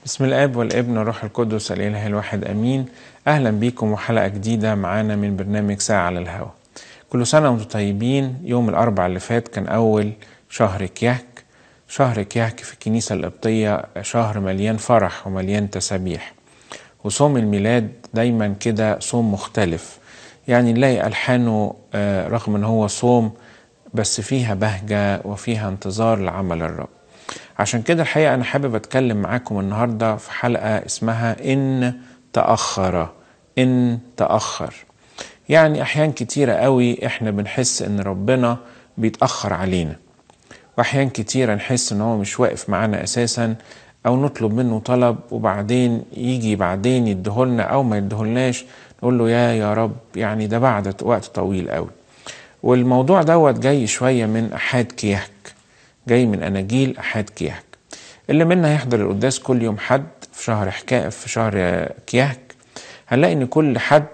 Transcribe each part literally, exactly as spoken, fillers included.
بسم الآب والابن والروح القدس الإله الواحد أمين. أهلا بيكم وحلقة جديدة معانا من برنامج ساعة على الهوا. كل سنة وانتم طيبين. يوم الأربع اللي فات كان أول شهر كيهك. شهر كيهك في الكنيسة القبطية شهر مليان فرح ومليان تسابيح، وصوم الميلاد دايما كده صوم مختلف، يعني نلاقي ألحانه رغم أنه هو صوم بس فيها بهجة وفيها انتظار لعمل الرب. عشان كده الحقيقة أنا حابب أتكلم معاكم النهاردة في حلقة اسمها إن تأخر. إن تأخر يعني أحيان كتيرة قوي إحنا بنحس إن ربنا بيتأخر علينا، وأحيان كتيرة نحس إن هو مش واقف معانا أساسا، أو نطلب منه طلب وبعدين يجي بعدين يديهولنا أو ما يديهولناش نقول له يا يا رب، يعني ده بعد وقت طويل قوي. والموضوع دوت جاي شوية من أحاد كيهك، جاي من أناجيل أحاد كيهك. اللي منا هيحضر القداس كل يوم حد في شهر حكاية في شهر كيهك هنلاقي إن كل حد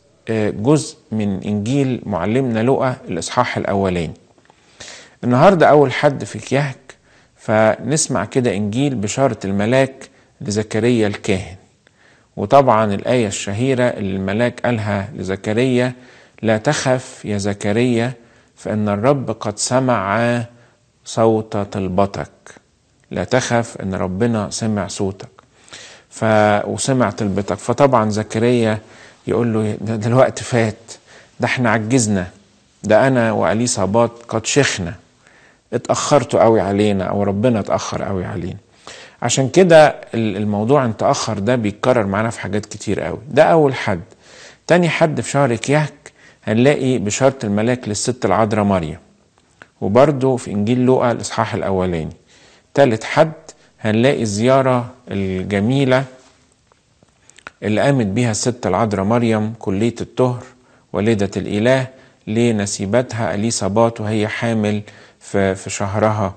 جزء من إنجيل معلمنا لوقا الإصحاح الأولاني. النهاردة أول حد في كيهك، فنسمع كده إنجيل بشارة الملاك لزكريا الكاهن. وطبعا الآية الشهيرة اللي الملاك قالها لزكريا: لا تخف يا زكريا فإن الرب قد سمع صوت طلبتك. لا تخف، ان ربنا سمع صوتك ف... وسمع طلبتك. فطبعا زكريا يقول له ده, ده الوقت فات، ده احنا عجزنا، ده انا وأليصابات قد شخنا، اتأخرتوا قوي علينا او ربنا اتأخر قوي علينا. عشان كده الموضوع ان تأخر ده بيتكرر معنا في حاجات كتير قوي. ده اول حد. تاني حد في شهر كيهك هنلاقي بشارة الملاك للست العذراء مريم، وبرضه في انجيل لوقا الاصحاح الاولاني. تالت حد هنلاقي الزيارة الجميلة اللي قامت بيها الست العذراء مريم كلية الطهر والدة الإله لنسيبتها أليصابات وهي حامل في, في شهرها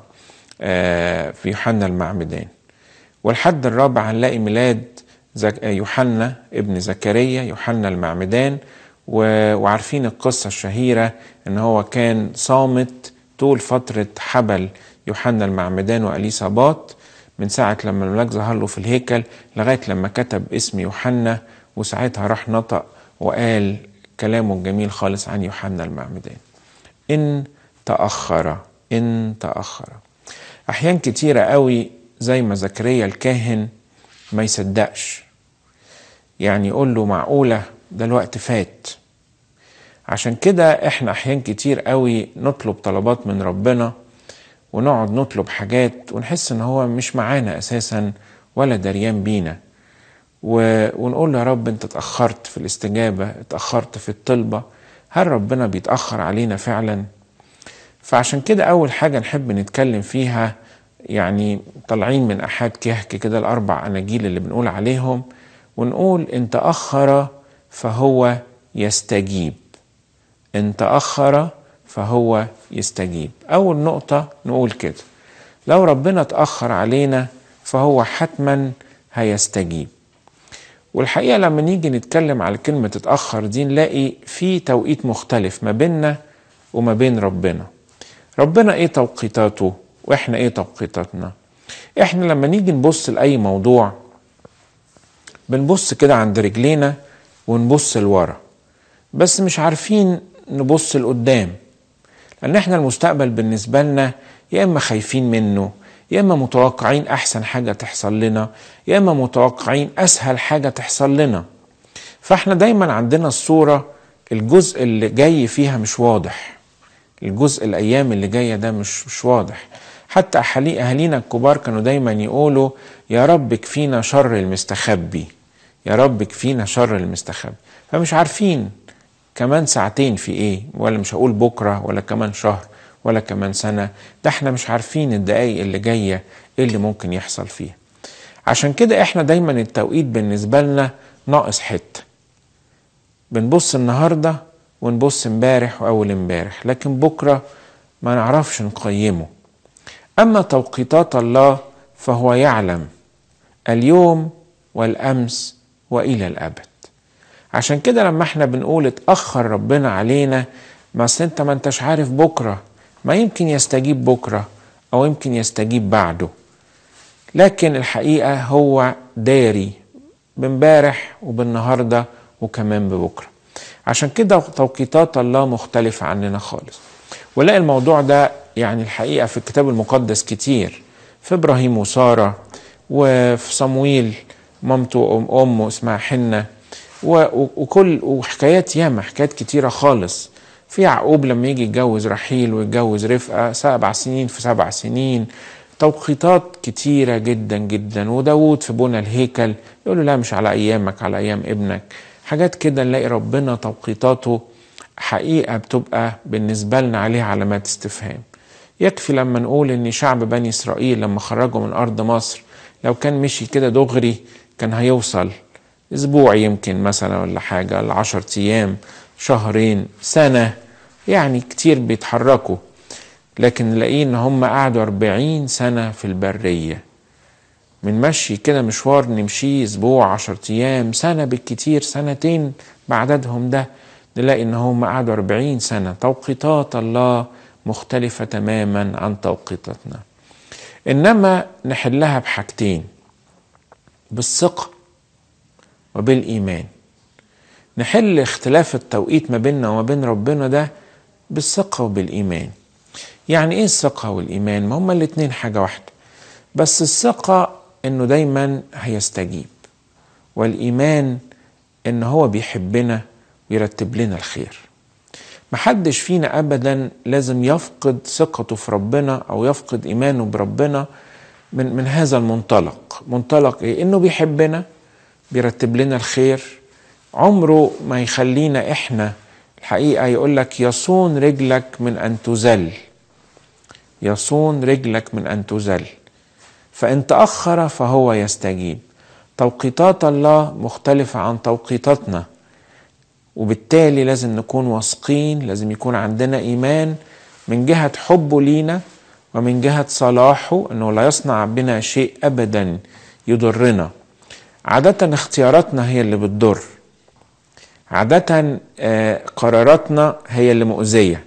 في يوحنا المعمدان. والحد الرابع هنلاقي ميلاد يوحنا ابن زكريا يوحنا المعمدان، وعارفين القصة الشهيرة ان هو كان صامت طول فترة حبل يوحنا المعمدان وأليصابات، من ساعة لما الملاك ظهر له في الهيكل لغاية لما كتب اسم يوحنا، وساعتها راح نطق وقال كلامه الجميل خالص عن يوحنا المعمدان. إن تأخر. إن تأخر أحيان كتيرة قوي زي ما زكريا الكاهن ما يصدقش، يعني يقول له معقولة ده الوقت فات. عشان كده احنا أحيان كتير قوي نطلب طلبات من ربنا ونقعد نطلب حاجات ونحس ان هو مش معانا اساسا ولا دريان بينا، ونقول يا رب انت اتأخرت في الاستجابة، اتأخرت في الطلبة. هل ربنا بيتأخر علينا فعلا؟ فعشان كده اول حاجة نحب نتكلم فيها، يعني طالعين من احاد كيهك كده الاربع اناجيل اللي بنقول عليهم، ونقول ان تأخر فهو يستجيب. ان تأخر فهو يستجيب. أول نقطة نقول كده، لو ربنا اتأخر علينا فهو حتما هيستجيب. والحقيقة لما نيجي نتكلم على كلمة اتأخر دي نلاقي في توقيت مختلف ما بيننا وما بين ربنا. ربنا ايه توقيتاته واحنا ايه توقيتاتنا؟ احنا لما نيجي نبص لأي موضوع بنبص كده عند رجلينا ونبص لورا، بس مش عارفين نبص لقدام، لأن احنا المستقبل بالنسبة لنا يا إما خايفين منه، يا إما متوقعين أحسن حاجة تحصل لنا، يا إما متوقعين أسهل حاجة تحصل لنا. فاحنا دايما عندنا الصورة الجزء اللي جاي فيها مش واضح، الجزء الأيام اللي جاية ده مش, مش واضح. حتى أهالينا الكبار كانوا دايما يقولوا يا رب كفينا شر المستخبي، يا رب كفينا شر المستخبي. فمش عارفين كمان ساعتين في ايه، ولا مش هقول بكرة ولا كمان شهر ولا كمان سنة، ده احنا مش عارفين الدقايق اللي جاية ايه اللي ممكن يحصل فيها. عشان كده احنا دايما التوقيت بالنسبة لنا ناقص حتة، بنبص النهاردة ونبص امبارح واول امبارح، لكن بكرة ما نعرفش نقيمه. اما توقيتات الله فهو يعلم اليوم والامس والى الابد. عشان كده لما احنا بنقول اتأخر ربنا علينا، ما اصل انت ما انتش عارف بكرة، ما يمكن يستجيب بكرة او يمكن يستجيب بعده. لكن الحقيقة هو داري بامبارح وبالنهاردة وكمان ببكرة. عشان كده توقيتات الله مختلفة عننا خالص. ولاقي الموضوع ده يعني الحقيقة في الكتاب المقدس كتير، في إبراهيم وسارة، وفي صمويل مامته أم أمه اسمها حنة، وكل وحكايات ياما، حكايات كتيرة خالص. في يعقوب لما يجي يتجوز رحيل ويتجوز رفقة، سبع سنين في سبع سنين، توقيتات كتيرة جدا جدا. وداود في بنى الهيكل يقول له لا مش على أيامك، على أيام ابنك. حاجات كده نلاقي ربنا توقيتاته حقيقة بتبقى بالنسبة لنا عليها علامات استفهام. يكفي لما نقول ان شعب بني إسرائيل لما خرجوا من أرض مصر لو كان مشي كده دغري كان هيوصل أسبوع يمكن مثلا ولا حاجة، لعشر أيام، شهرين، سنة، يعني كتير بيتحركوا. لكن نلاقيه ان هم قعدوا أربعين سنة في البرية. من مشي كده مشوار نمشيه أسبوع، عشر أيام، سنة بالكتير، سنتين بعددهم ده، نلاقي ان هم قعدوا أربعين سنة. توقيتات الله مختلفة تماما عن توقيتاتنا. إنما نحلها بحاجتين، بالثقة وبالإيمان. نحل اختلاف التوقيت ما بيننا وما بين ربنا ده بالثقة وبالإيمان. يعني إيه الثقة والإيمان؟ ما هما الاتنين حاجة واحدة، بس الثقة إنه دايما هيستجيب، والإيمان إنه هو بيحبنا ويرتب لنا الخير. محدش فينا أبدا لازم يفقد ثقته في ربنا أو يفقد إيمانه بربنا من, من هذا المنطلق. منطلق إيه؟ إنه بيحبنا، بيرتب لنا الخير. عمره ما يخلينا إحنا الحقيقة يقولك يصون رجلك من أن تزل، يصون رجلك من أن تزل. فإن تأخر فهو يستجيب. توقيتات الله مختلفة عن توقيتاتنا، وبالتالي لازم نكون واثقين، لازم يكون عندنا إيمان من جهة حبه لينا ومن جهة صلاحه أنه لا يصنع بنا شيء أبدا يضرنا. عادة اختياراتنا هي اللي بتضر، عادة قراراتنا هي اللي مؤذية،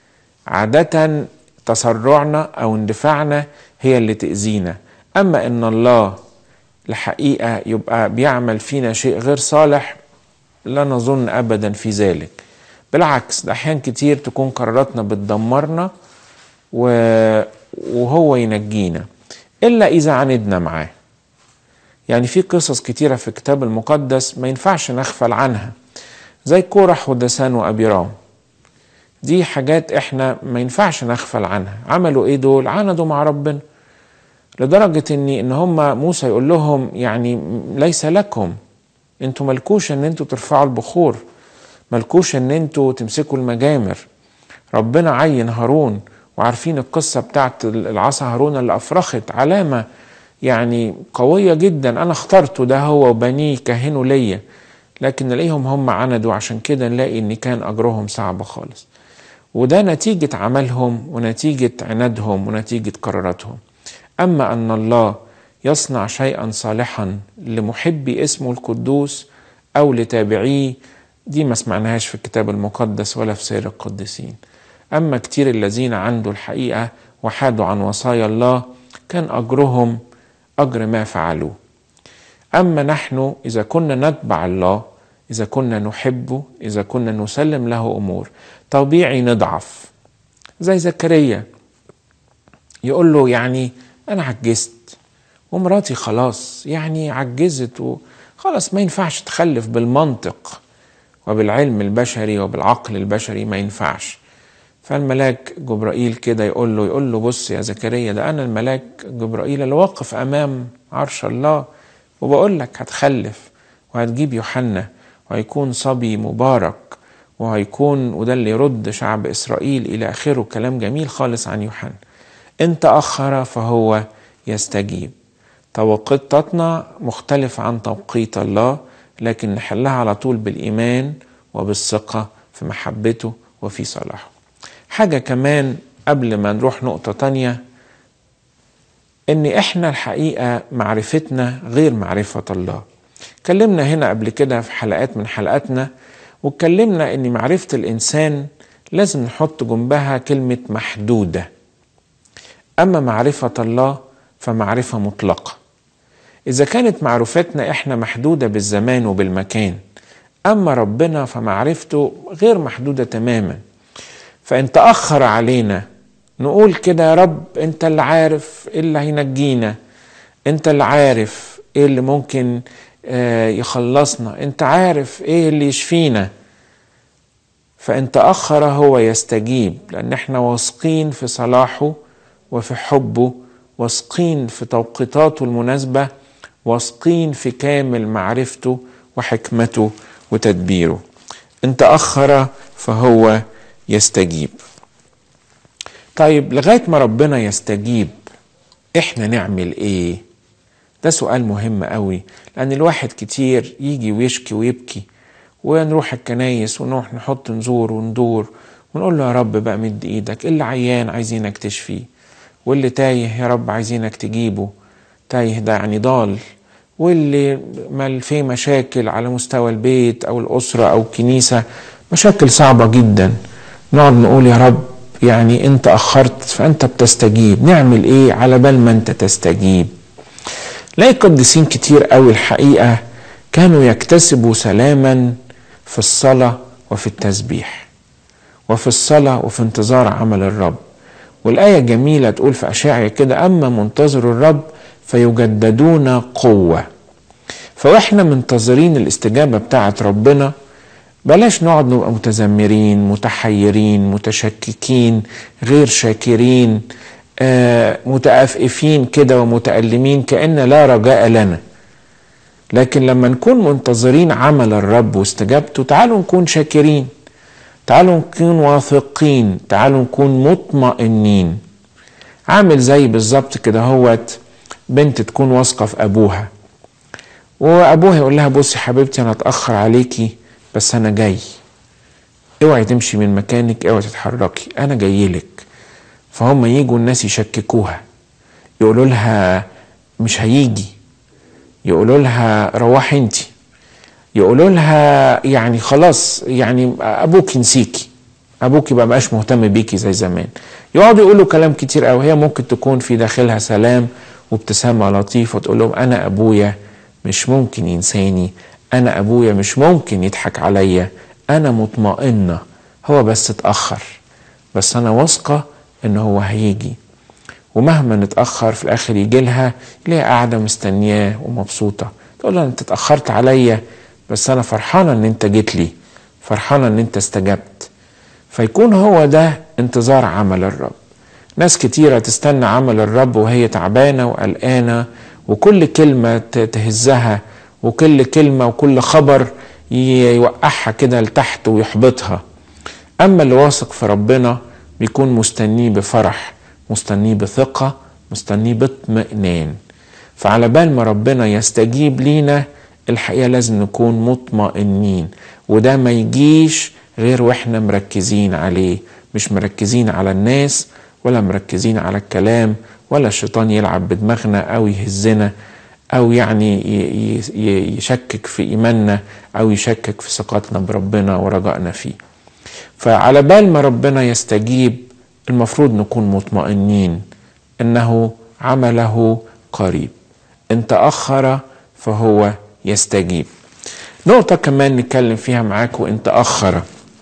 عادة تسرعنا أو اندفاعنا هي اللي تأذينا. أما إن الله الحقيقة يبقى بيعمل فينا شيء غير صالح، لا نظن أبدا في ذلك. بالعكس، ده أحيان كتير تكون قراراتنا بتدمرنا وهو ينجينا، إلا إذا عاندنا معاه. يعني في قصص كتيرة في الكتاب المقدس ما ينفعش نغفل عنها، زي كورح ودسان وأبيرام. دي حاجات احنا ما ينفعش نغفل عنها. عملوا ايه دول؟ عاندوا مع ربنا لدرجة ان ان هم موسى يقول لهم يعني ليس لكم، انتوا ملكوش ان انتوا ترفعوا البخور، ملكوش ان انتوا تمسكوا المجامر. ربنا عين هارون، وعارفين القصة بتاعت العصا هارون اللي افرخت، علامة يعني قوية جدا. انا اخترته ده هو وبنيه كهنوا ليا، لكن نلاقيهم هم عندوا. عشان كده نلاقي ان كان اجرهم صعب خالص، وده نتيجة عملهم ونتيجة عنادهم ونتيجة قراراتهم. أما أن الله يصنع شيئا صالحا لمحبي اسمه القدوس أو لتابعيه، دي ما سمعناهاش في الكتاب المقدس ولا في سير القديسين. أما كتير الذين عنده الحقيقة وحادوا عن وصايا الله كان أجرهم أجر ما فعلوه. أما نحن إذا كنا نتبع الله، إذا كنا نحبه، إذا كنا نسلم له أمور، طبيعي نضعف. زي زكريا يقول له يعني أنا عجزت ومراتي خلاص يعني عجزت وخلاص، ما ينفعش تخلف بالمنطق وبالعلم البشري وبالعقل البشري، ما ينفعش. فالملاك جبرائيل كده يقول له يقول له بص يا زكريا، ده أنا الملاك جبرائيل اللي واقف أمام عرش الله وبقول لك هتخلف وهتجيب يوحنا وهيكون صبي مبارك وهيكون، وده اللي يرد شعب إسرائيل إلى آخره. كلام جميل خالص عن يوحنا. إن تأخر فهو يستجيب. توقيتاتنا مختلفة عن توقيت الله، لكن نحلها على طول بالإيمان وبالثقة في محبته وفي صلاحه. حاجة كمان قبل ما نروح نقطة تانية، إن إحنا الحقيقة معرفتنا غير معرفة الله. اتكلمنا هنا قبل كده في حلقات من حلقاتنا، واتكلمنا إن معرفة الإنسان لازم نحط جنبها كلمة محدودة. أما معرفة الله فمعرفة مطلقة. إذا كانت معرفتنا إحنا محدودة بالزمان وبالمكان، أما ربنا فمعرفته غير محدودة تماما. فإن تأخر علينا نقول كده: يا رب أنت اللي عارف إيه اللي هينجينا، أنت اللي عارف إيه اللي ممكن يخلصنا، أنت عارف إيه اللي يشفينا. فإن تأخر هو يستجيب، لأن إحنا واثقين في صلاحه وفي حبه، واثقين في توقيتاته المناسبة، واثقين في كامل معرفته وحكمته وتدبيره. إن تأخر فهو يستجيب. طيب لغاية ما ربنا يستجيب إحنا نعمل إيه؟ ده سؤال مهم قوي، لأن الواحد كتير يجي ويشكي ويبكي، ونروح الكنايس ونروح نحط نزور وندور ونقول له: يا رب بقى مد إيدك، اللي عيان عايزينك تشفيه، واللي تايه يا رب عايزينك تجيبه، تايه ده يعني ضال، واللي مال فيه مشاكل على مستوى البيت أو الأسرة أو الكنيسة، مشاكل صعبة جدا، نقعد نقول: يا رب يعني أنت أخرت فأنت بتستجيب، نعمل إيه على بال ما أنت تستجيب؟ لاقي قديسين كتير قوي الحقيقة كانوا يكتسبوا سلاما في الصلاة وفي التسبيح، وفي الصلاة وفي انتظار عمل الرب. والآية جميلة تقول في أشعياء كده: أما منتظر الرب فيجددون قوة. فوإحنا منتظرين الاستجابة بتاعت ربنا بلاش نقعد نبقى متذمرين متحيرين متشككين غير شاكرين آه متأفئفين كده ومتألمين كأن لا رجاء لنا. لكن لما نكون منتظرين عمل الرب واستجابته، تعالوا نكون شاكرين، تعالوا نكون واثقين، تعالوا نكون مطمئنين. عامل زي بالظبط كده هوت بنت تكون واثقة في أبوها، وأبوها يقول لها: بصي حبيبتي أنا أتأخر عليكي بس أنا جاي، اوعي تمشي من مكانك، اوعي تتحركي، أنا جاي لك. فهم ييجوا الناس يشككوها، يقولوا لها مش هيجي، يقولوا لها روحي انتي، يقولوا لها يعني خلاص يعني أبوك نسيكي، أبوك بقى بقاش مهتم بيكي زي زمان. يقعدوا يقولوا كلام كتير قوي. هي ممكن تكون في داخلها سلام وابتسامة لطيفة وتقول لهم: أنا أبويا مش ممكن ينساني، أنا أبويا مش ممكن يضحك عليا، أنا مطمئنة، هو بس اتأخر، بس أنا واثقة إن هو هيجي. ومهما نتأخر في الآخر يجي لها ليها قاعدة مستنياه ومبسوطة، تقول لها: أنت اتأخرت عليا بس أنا فرحانة إن أنت جيت لي، فرحانة إن أنت استجبت. فيكون هو ده انتظار عمل الرب. ناس كتيرة تستنى عمل الرب وهي تعبانة وقلقانة، وكل كلمة تهزها، وكل كلمة وكل خبر يوقعها كده لتحت ويحبطها. أما اللي واثق في ربنا بيكون مستنيه بفرح، مستنيه بثقة، مستنيه باطمئنان. فعلى بال ما ربنا يستجيب لينا الحقيقة لازم نكون مطمئنين، وده ما يجيش غير واحنا مركزين عليه، مش مركزين على الناس ولا مركزين على الكلام، ولا الشيطان يلعب بدماغنا أو يهزنا أو يعني يشكك في إيماننا أو يشكك في ثقتنا بربنا ورجائنا فيه. فعلى بال ما ربنا يستجيب المفروض نكون مطمئنين إنه عمله قريب. إن تأخر فهو يستجيب. نقطة كمان نتكلم فيها معاكم: إن تأخر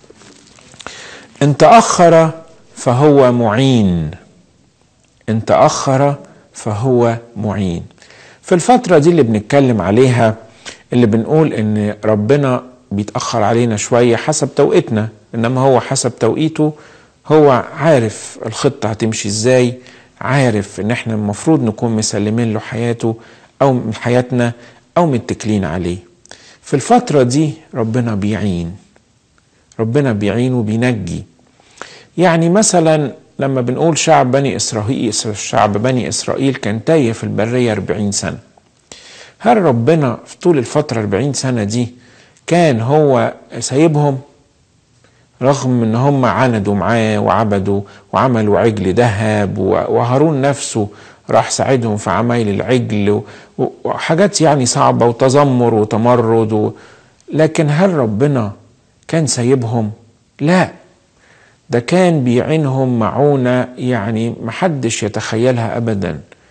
إن تأخر فهو معين. إن تأخر فهو معين. في الفترة دي اللي بنتكلم عليها، اللي بنقول إن ربنا بيتأخر علينا شوية حسب توقيتنا، إنما هو حسب توقيته هو عارف الخطة هتمشي إزاي، عارف إن إحنا المفروض نكون مسلمين له حياته أو من حياتنا أو متكلين عليه. في الفترة دي ربنا بيعين، ربنا بيعين وبينجي. يعني مثلا لما بنقول شعب بني إسرائيل شعب بني إسرائيل كان تايه في البرية أربعين سنة، هل ربنا في طول الفترة أربعين سنة دي كان هو سايبهم؟ رغم ان هم عاندوا معاه وعبدوا وعملوا عجل ذهب، وهارون نفسه راح ساعدهم في عمايل العجل وحاجات يعني صعبة وتذمر وتمرد و... لكن هل ربنا كان سايبهم؟ لا، ده كان بيعينهم معونة يعني محدش يتخيلها أبدا.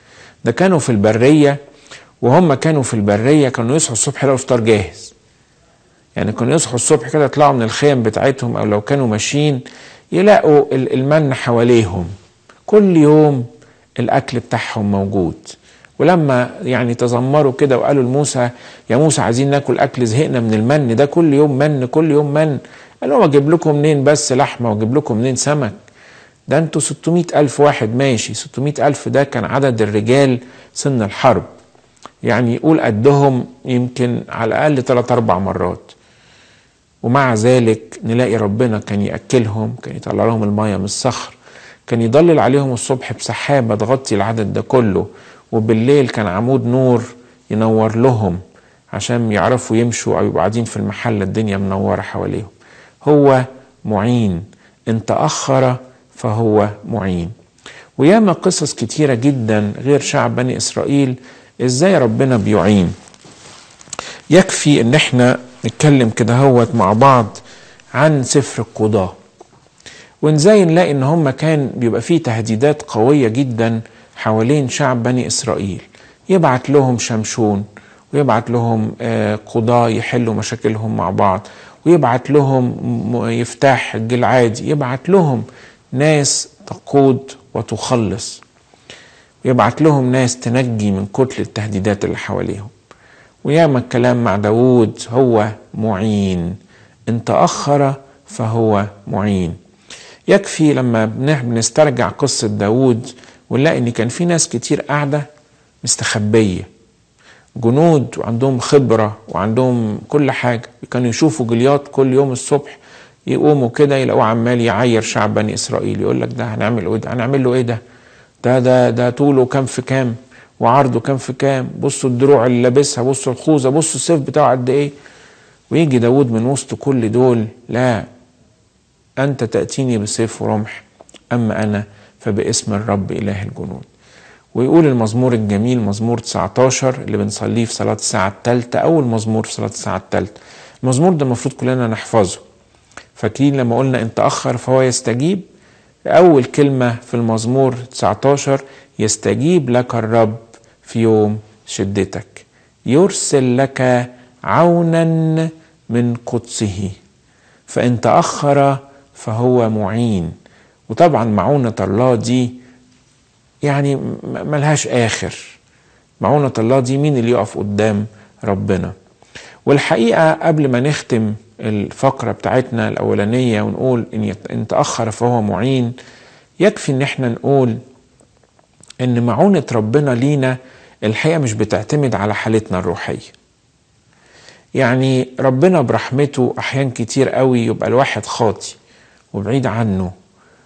ده كانوا في البرية، وهم كانوا في البرية كانوا يصحوا الصبح يلاقوا الفطار جاهز. يعني كانوا يصحوا الصبح كده يطلعوا من الخيم بتاعتهم، او لو كانوا ماشيين يلاقوا المن حواليهم، كل يوم الاكل بتاعهم موجود. ولما يعني تذمروا كده وقالوا لموسى يا موسى عايزين ناكل اكل، زهقنا من المن ده، كل يوم من كل يوم من. قال لهم اجيب لكم منين بس لحمه، واجيب لكم منين سمك؟ ده انتوا ستمائة الف واحد ماشي. ستمائة الف ده كان عدد الرجال سن الحرب، يعني يقول قدهم يمكن على الاقل ثلاث اربع مرات. ومع ذلك نلاقي ربنا كان يأكلهم، كان يطلع لهم المية من الصخر، كان يضلل عليهم الصبح بسحابة تغطي العدد ده كله، وبالليل كان عمود نور ينور لهم عشان يعرفوا يمشوا او يبقوا قاعدين في المحل الدنيا منورة حواليهم. هو معين، ان تأخر فهو معين. وياما قصص كتيرة جدا غير شعب بني إسرائيل ازاي ربنا بيعين. يكفي ان احنا نتكلم كده هوت مع بعض عن سفر القضاء، وازاي نلاقي ان هم كان بيبقى فيه تهديدات قوية جدا حوالين شعب بني إسرائيل. يبعت لهم شمشون، ويبعت لهم قضاة يحلوا مشاكلهم مع بعض، ويبعت لهم يفتاح الجلعادي، يبعت لهم ناس تقود وتخلص، ويبعت لهم ناس تنجي من كتل التهديدات اللي حواليهم. وياما الكلام مع داود، هو معين، ان تأخر فهو معين. يكفي لما بنسترجع قصة داود ونلاقي ان كان في ناس كتير قاعدة مستخبية، جنود وعندهم خبرة وعندهم كل حاجة. كانوا يشوفوا جليات كل يوم الصبح يقوموا كده يلاقوه عمال يعير شعب بني إسرائيل، يقول لك ده هنعمل ايه ده هنعمل له ايه ده ده ده ده طوله كام في كام وعرضه كام في كام، بصوا الدروع اللي لابسها، بصوا الخوذة، بصوا السيف بتاعه قد ايه. ويجي داود من وسط كل دول، لا، أنت تأتيني بسيف ورمح، أما أنا فباسم الرب إله الجنود. ويقول المزمور الجميل مزمور تسعة عشر اللي بنصليه في صلاة الساعة الثالثة، أول مزمور في صلاة الساعة الثالثة. المزمور ده المفروض كلنا نحفظه. فاكرين لما قلنا إن تأخر فهو يستجيب؟ أول كلمة في المزمور تسعة عشر، يستجيب لك الرب في يوم شدتك، يرسل لك عونا من قدسه، فإن تأخر فهو معين. وطبعا معونة الله دي يعني ملهاش آخر. معونة الله دي مين اللي يقف قدام ربنا؟ والحقيقة قبل ما نختم الفقرة بتاعتنا الأولانية ونقول إن تأخر فهو معين، يكفي إن احنا نقول إن معونة ربنا لينا الحقيقة مش بتعتمد على حالتنا الروحية. يعني ربنا برحمته أحيان كتير قوي يبقى الواحد خاطي وبعيد عنه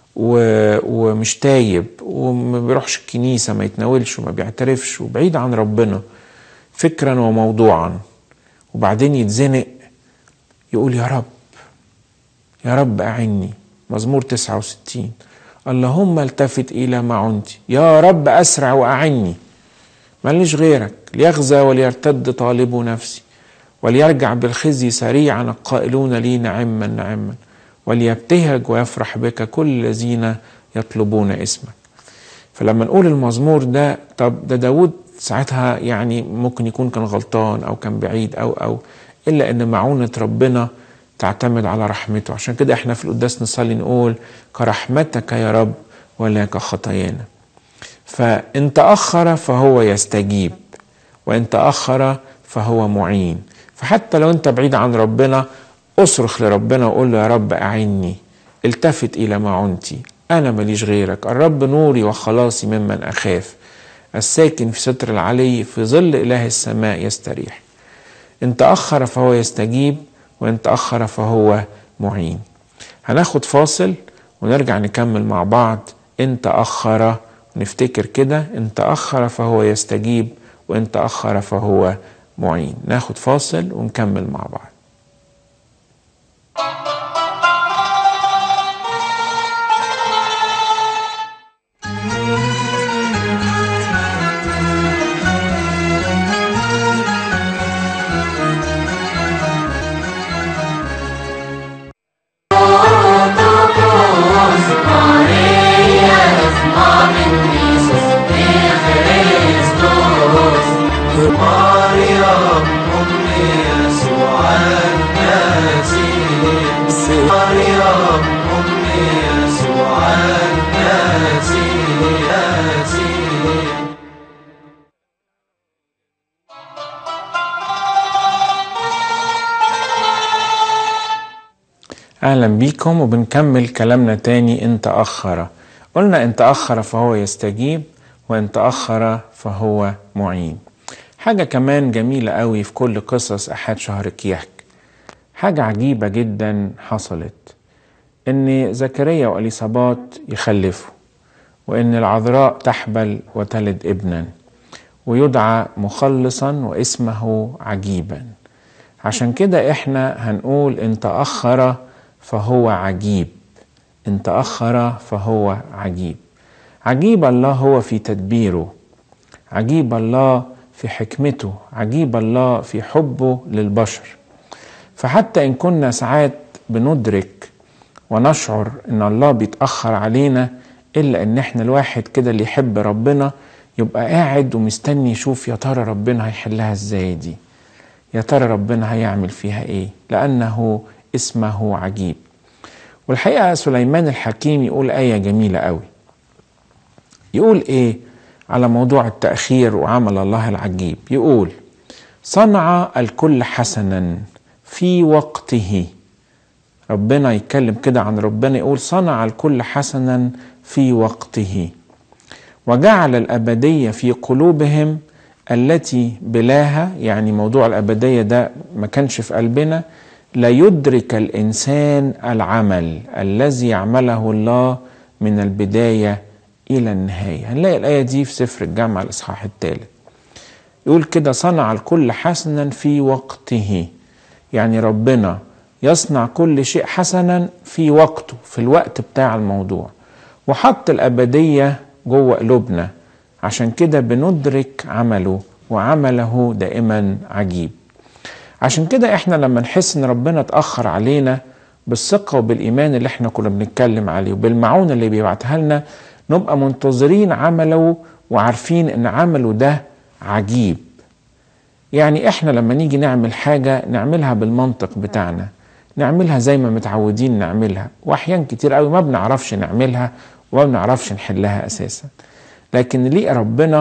ومش تايب وما بيروحش الكنيسة، ما يتناولش وما بيعترفش وبعيد عن ربنا فكرا وموضوعا، وبعدين يتزنق يقول يا رب يا رب أعني. مزمور تسعة وستين، اللهم التفت إلى معونتي، يا رب أسرع وأعني، ماليش غيرك، ليغزى وليرتد طالب نفسي، وليرجع بالخزي سريعا القائلون لي نعما نعما، وليبتهج ويفرح بك كل الذين يطلبون اسمك. فلما نقول المزمور ده، طب ده داود ساعتها يعني ممكن يكون كان غلطان أو كان بعيد أو أو إلا أن معونة ربنا تعتمد على رحمته. عشان كده احنا في القداس نصلي نقول كرحمتك يا رب ولا كخطايانا. فإن تأخر فهو يستجيب، وإن تأخر فهو معين. فحتى لو انت بعيد عن ربنا، اصرخ لربنا وقول له يا رب أعني، التفت إلى معونتي، أنا ماليش غيرك، الرب نوري وخلاصي ممن أخاف، الساكن في ستر العلي في ظل إله السماء يستريح. إن تأخر فهو يستجيب، وإن تأخر فهو معين. هناخد فاصل ونرجع نكمل مع بعض. إن تأخر، نفتكر كده، إن تأخر فهو يستجيب، وإن تأخر فهو معين. ناخد فاصل ونكمل مع بعض. Maria, es Mami, Jesus, مريم أم يسوع المسيح، مريم أم يسوع المسيح. أهلا بيكم وبنكمل كلامنا تاني. إن تأخر، قلنا إن تأخر فهو يستجيب، وإن تأخر فهو معين. حاجة كمان جميلة قوي في كل قصص أحد شهر كياك، حاجة عجيبة جدا حصلت، إن زكريا وإليصابات يخلفوا، وإن العذراء تحبل وتلد ابنا ويدعى مخلصا واسمه عجيبا. عشان كده إحنا هنقول إن تأخر فهو عجيب، إن تأخر فهو عجيب. عجيب الله هو في تدبيره، عجيب الله في حكمته، عجيب الله في حبه للبشر. فحتى إن كنا ساعات بندرك ونشعر إن الله بيتأخر علينا، إلا إن إحنا الواحد كده اللي يحب ربنا يبقى قاعد ومستني يشوف يا ترى ربنا هيحلها إزاي دي، يا ترى ربنا هيعمل فيها إيه، لأنه اسمه عجيب. والحقيقة سليمان الحكيم يقول آية جميلة قوي، يقول إيه على موضوع التأخير وعمل الله العجيب؟ يقول: صنع الكل حسنا في وقته. ربنا يتكلم كده عن ربنا، يقول صنع الكل حسنا في وقته، وجعل الأبدية في قلوبهم التي بلاها. يعني موضوع الأبدية ده ما كانش في قلبنا، لا يدرك الإنسان العمل الذي يعمله الله من البداية إلى النهاية. هنلاقي الآية دي في سفر الجامعة الإصحاح الثالث، يقول كده: صنع الكل حسنا في وقته. يعني ربنا يصنع كل شيء حسنا في وقته، في الوقت بتاع الموضوع، وحط الأبدية جوه قلوبنا. عشان كده بندرك عمله، وعمله دائما عجيب. عشان كده احنا لما نحس ان ربنا اتأخر علينا، بالثقة وبالإيمان اللي احنا كنا بنتكلم عليه وبالمعونة اللي بيبعتها لنا، نبقى منتظرين عمله وعارفين ان عمله ده عجيب. يعني احنا لما نيجي نعمل حاجة نعملها بالمنطق بتاعنا، نعملها زي ما متعودين نعملها، واحيان كتير قوي ما بنعرفش نعملها وما بنعرفش نحلها اساسا. لكن ليه ربنا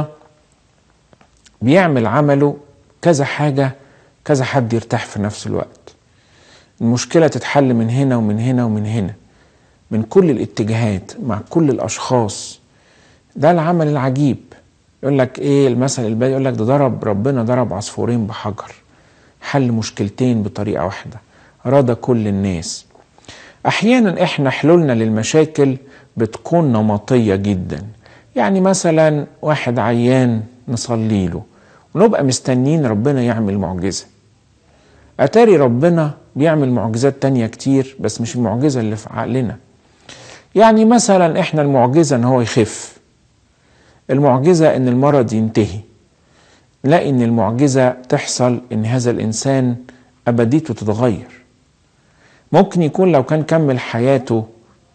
بيعمل عمله كذا حاجة، كذا حد يرتاح في نفس الوقت، المشكلة تتحل من هنا ومن هنا ومن هنا، من كل الاتجاهات مع كل الأشخاص. ده العمل العجيب. يقول لك ايه المثل البالي؟ يقول لك ده ضرب ربنا ضرب عصفورين بحجر، حل مشكلتين بطريقة واحدة، راضى كل الناس. احيانا احنا حلولنا للمشاكل بتكون نمطية جدا. يعني مثلا واحد عيان نصلي له ونبقى مستنين ربنا يعمل معجزة، اتاري ربنا بيعمل معجزات تانية كتير، بس مش المعجزة اللي في عقلنا. يعني مثلا احنا المعجزة ان هو يخف، المعجزة ان المرض ينتهي، نلاقي ان المعجزة تحصل ان هذا الانسان ابديته تتغير. ممكن يكون لو كان كمل حياته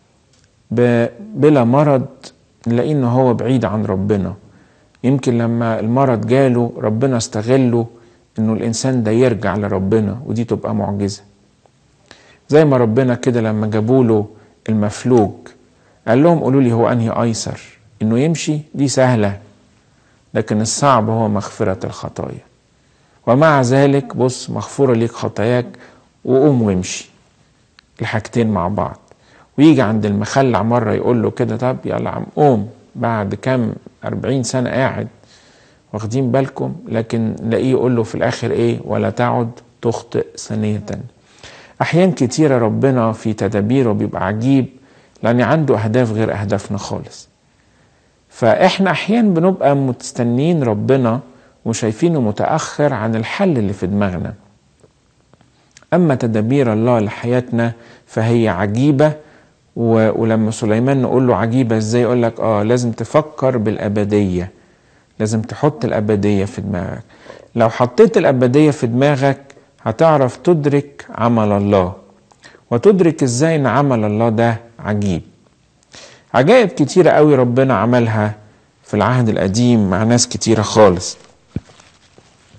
بلا مرض، نلاقي انه هو بعيد عن ربنا. يمكن لما المرض جاله ربنا استغله انه الانسان ده يرجع لربنا، ودي تبقى معجزة. زي ما ربنا كده لما جابوله المفلوج قال لهم قولوا لي هو انهي ايسر، انه يمشي دي سهلة، لكن الصعب هو مغفرة الخطايا. ومع ذلك بص، مغفورة ليك خطاياك وقوم وامشي، الحاجتين مع بعض. ويجي عند المخلع مرة يقول له كده طب يلا عم قوم، بعد كام أربعين سنة قاعد، واخدين بالكم؟ لكن نلاقيه يقول له في الآخر ايه؟ ولا تعد تخطئ ثانية. أحيان كتيرة ربنا في تدابيره بيبقى عجيب، لأن عنده أهداف غير أهدافنا خالص. فإحنا أحيان بنبقى مستنين ربنا وشايفينه متأخر عن الحل اللي في دماغنا. أما تدابير الله لحياتنا فهي عجيبة. ولما سليمان نقول له عجيبة ازاي؟ يقول لك آه لازم تفكر بالأبدية، لازم تحط الأبدية في دماغك. لو حطيت الأبدية في دماغك هتعرف تدرك عمل الله، وتدرك ازاي ان عمل الله ده عجيب. عجائب كتيرة قوي ربنا عملها في العهد القديم مع ناس كتيرة خالص.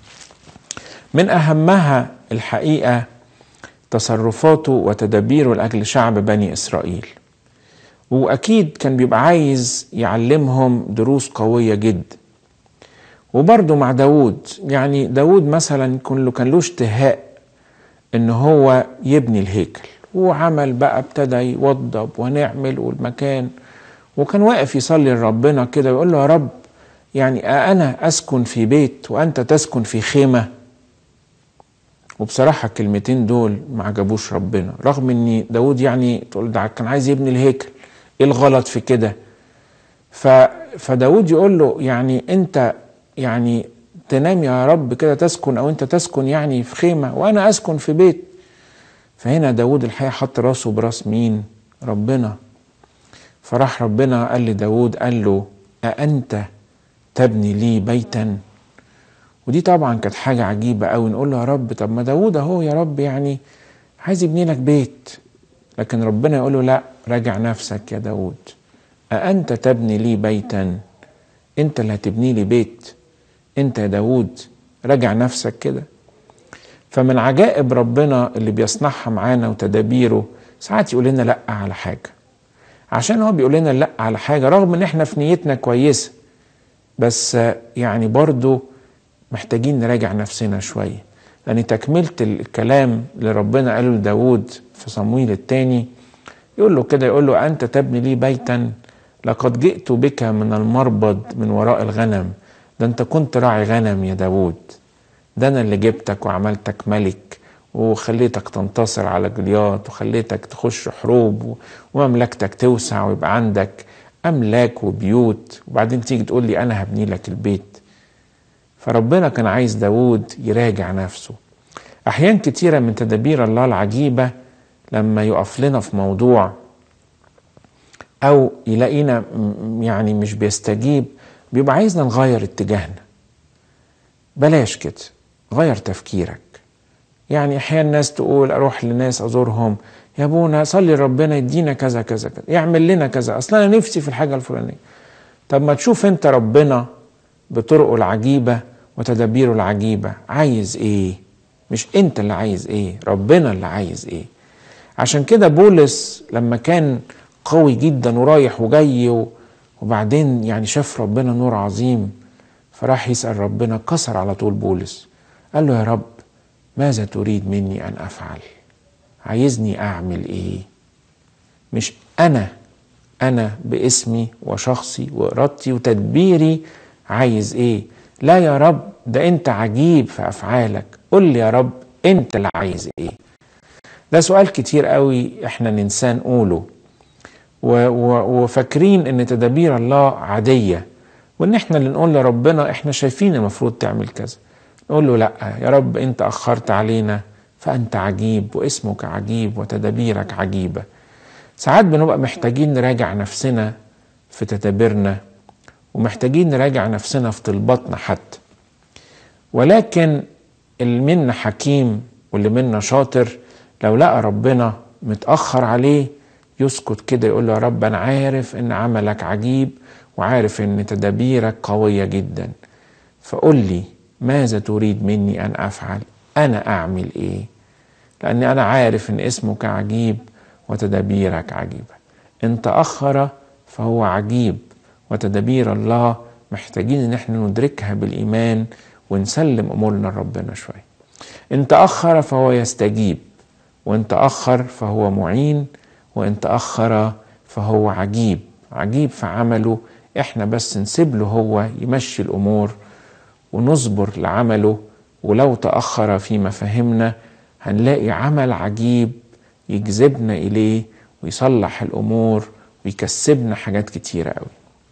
من أهمها الحقيقة تصرفاته وتدابيره لأجل شعب بني إسرائيل، وأكيد كان بيبقى عايز يعلمهم دروس قوية جدا. وبرضه مع داود، يعني داود مثلا كان له كان له اشتهاء إن هو يبني الهيكل، وعمل بقى ابتدى يوضب ونعمل والمكان، وكان واقف يصلي لربنا كده ويقول له يا رب، يعني أنا أسكن في بيت وأنت تسكن في خيمة. وبصراحة الكلمتين دول ما عجبوش ربنا، رغم ان داود يعني تقول ده كان عايز يبني الهيكل، ايه الغلط في كده؟ ف... فداود يقول له يعني انت يعني تنام يا رب كده تسكن، او انت تسكن يعني في خيمة وانا اسكن في بيت. فهنا داود الحقيقة حط راسه براس مين؟ ربنا. فراح ربنا قال لداود، قال له أأنت تبني لي بيتا؟ ودي طبعا كانت حاجة عجيبة قوي، نقول له يا رب طب ما داود اهو يا رب يعني عايز يبني لك بيت، لكن ربنا يقول له لا، راجع نفسك يا داود، أأنت تبني لي بيتا؟ انت اللي هتبني لي بيت انت يا داود؟ راجع نفسك كده. فمن عجائب ربنا اللي بيصنعها معانا وتدابيره، ساعات يقول لنا لا على حاجة، عشان هو بيقول لنا لا على حاجة رغم ان احنا في نيتنا كويسة، بس يعني برضو محتاجين نراجع نفسنا شوية. لأن تكملة الكلام اللي ربنا قاله لداود في صمويل الثاني، يقول له كده، يقول له أنت تبني لي بيتا؟ لقد جئت بك من المربض من وراء الغنم. ده أنت كنت راعي غنم يا داود، ده أنا اللي جبتك وعملتك ملك وخليتك تنتصر على جليات وخليتك تخش حروب ومملكتك توسع ويبقى عندك أملاك وبيوت، وبعدين تيجي تقول لي أنا هبني لك البيت. فربنا كان عايز داود يراجع نفسه. أحيان كتيرة من تدابير الله العجيبة لما يقف لنا في موضوع أو يلاقينا يعني مش بيستجيب، بيبقى عايزنا نغير اتجاهنا. بلاش كده، غير تفكيرك. يعني أحيان ناس تقول أروح لناس أزورهم، يا ابونا صلي ربنا يدينا كذا كذا كذا، يعمل لنا كذا، أصلا أنا نفسي في الحاجة الفلانية. طب ما تشوف أنت ربنا بطرقه العجيبة وتدابيره العجيبة عايز ايه؟ مش انت اللي عايز ايه، ربنا اللي عايز ايه. عشان كده بولس لما كان قوي جدا ورايح وجاي وبعدين يعني شاف ربنا نور عظيم، فراح يسأل ربنا، كسر على طول بولس، قال له يا رب ماذا تريد مني أن أفعل؟ عايزني أعمل إيه؟ مش أنا أنا باسمي وشخصي وإرادتي وتدبيري عايز إيه؟ لا يا رب، ده أنت عجيب في أفعالك، قل لي يا رب أنت اللي عايز إيه؟ ده سؤال كتير قوي إحنا ننسى نقوله وفاكرين إن تدابير الله عادية، وإن إحنا اللي نقول لربنا إحنا شايفين المفروض تعمل كذا، نقول له لا يا رب أنت أخرت علينا فأنت عجيب واسمك عجيب وتدابيرك عجيبة. ساعات بنبقى محتاجين نراجع نفسنا في تدابيرنا، ومحتاجين نراجع نفسنا في طلباتنا حتى. ولكن اللي منا حكيم واللي منا شاطر لو لقى ربنا متأخر عليه يسكت كده، يقول له يا رب أنا عارف إن عملك عجيب وعارف إن تدابيرك قوية جدا، فقل لي ماذا تريد مني أن أفعل؟ أنا أعمل إيه؟ لأني أنا عارف إن اسمك عجيب وتدابيرك عجيبة. إن تأخر فهو عجيب، وتدابير الله محتاجين إن احنا ندركها بالإيمان ونسلم أمورنا لربنا شوية. إن تأخر فهو يستجيب، وإن تأخر فهو معين، وإن تأخر فهو عجيب. عجيب في عمله، احنا بس نسيب له هو يمشي الأمور ونصبر لعمله. ولو تأخر في مفاهيمنا هنلاقي عمل عجيب يجذبنا إليه ويصلح الأمور ويكسبنا حاجات كتيرة قوي.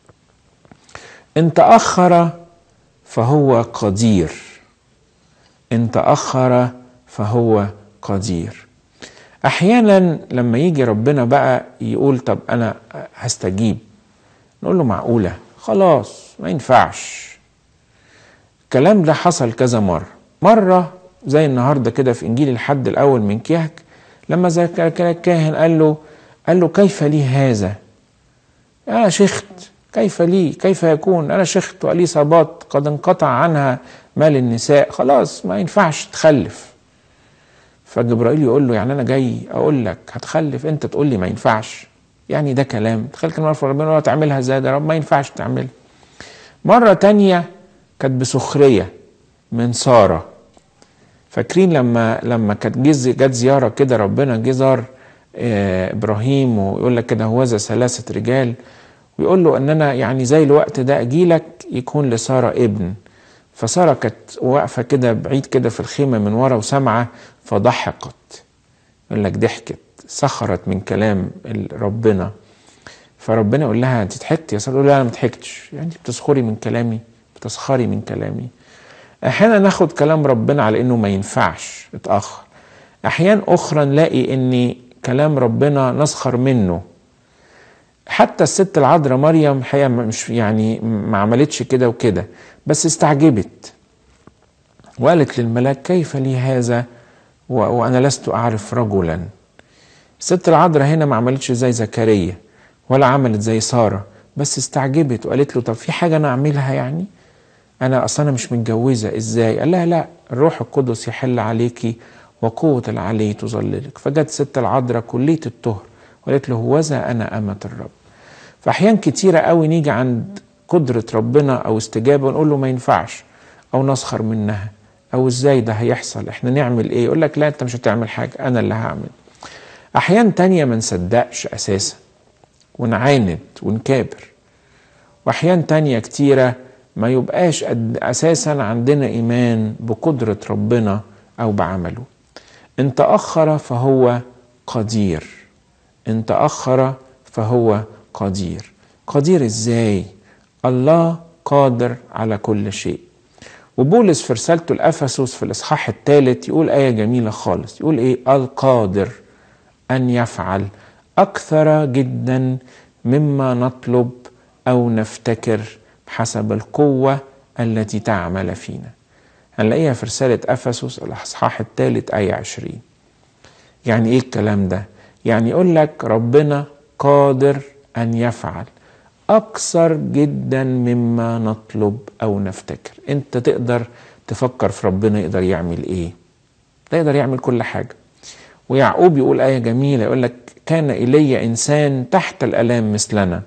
إن تأخر فهو قدير، إن تأخر فهو قدير. أحيانا لما يجي ربنا بقى يقول طب أنا هستجيب، نقول له معقولة؟ خلاص ما ينفعش. الكلام ده حصل كذا مرة. مرة زي النهاردة كده في إنجيل الحد الأول من كيهك، لما زكريا الكاهن قال له قال له كيف لي هذا؟ أنا شخت، كيف لي؟ كيف يكون؟ أنا شخت وإليصابات قد انقطع عنها مال النساء، خلاص ما ينفعش تخلف. فجبرائيل يقول له يعني انا جاي اقول لك هتخلف، انت تقول لي ما ينفعش؟ يعني ده كلام؟ تخيل كلمه في ربنا ولا تعملها ازاي؟ ده رب ما ينفعش تعملها. مره تانية كانت بسخريه من ساره. فاكرين لما لما كانت جت زياره كده، ربنا جه زار آه ابراهيم، ويقول لك كده هوذا ثلاثه رجال، ويقول له ان انا يعني زي الوقت ده اجي لك يكون لساره ابن. فساره كانت واقفه كده بعيد كده في الخيمه من ورا وسامعه، فضحكت. يقول لك ضحكت، سخرت من كلام ربنا. فربنا يقول لها انت ضحكتي يا ساره؟ تقول له لا انا ما ضحكتش. يعني بتسخري من كلامي، بتسخري من كلامي. احيانا ناخد كلام ربنا على انه ما ينفعش، اتاخر. احيان اخرى نلاقي ان كلام ربنا نسخر منه. حتى الست العذراء مريم حقيقة مش يعني ما عملتش كده وكده، بس استعجبت وقالت للملاك كيف لي هذا وانا لست اعرف رجلا. الست العذراء هنا ما عملتش زي زكريا ولا عملت زي ساره، بس استعجبت وقالت له طب في حاجه انا اعملها؟ يعني انا اصلا أنا مش متجوزه ازاي؟ قال لها لا، الروح القدس يحل عليكي وقوه العلي تظللك. فجت ست العذراء كليه الطهر وقالت له هوذا انا امه الرب. فاحيان كتيره قوي نيجي عند قدره ربنا او استجابه ونقول له ما ينفعش، او نسخر منها، او ازاي ده هيحصل، احنا نعمل ايه؟ يقول لك لا انت مش هتعمل حاجه، انا اللي هعمل. احيان تانية ما نصدقش اساسا ونعاند ونكابر، واحيان تانية كتيره ما يبقاش اساسا عندنا ايمان بقدره ربنا او بعمله. ان تاخر فهو قدير، ان تاخر فهو قدير. قدير ازاي؟ الله قادر على كل شيء. وبولس في رسالته لأفسس في الإصحاح الثالث يقول آية جميلة خالص، يقول إيه؟ القادر أن يفعل أكثر جدا مما نطلب أو نفتكر حسب القوة التي تعمل فينا. هنلاقيها في رسالة أفسس الإصحاح الثالث آية عشرين. يعني إيه الكلام ده؟ يعني يقول لك ربنا قادر أن يفعل أكثر جدا مما نطلب أو نفتكر. أنت تقدر تفكر في ربنا يقدر يعمل إيه؟ لا، يقدر يعمل كل حاجة. ويعقوب يقول آية جميلة، يقول لك كان إلي إنسان تحت الآلام مثلنا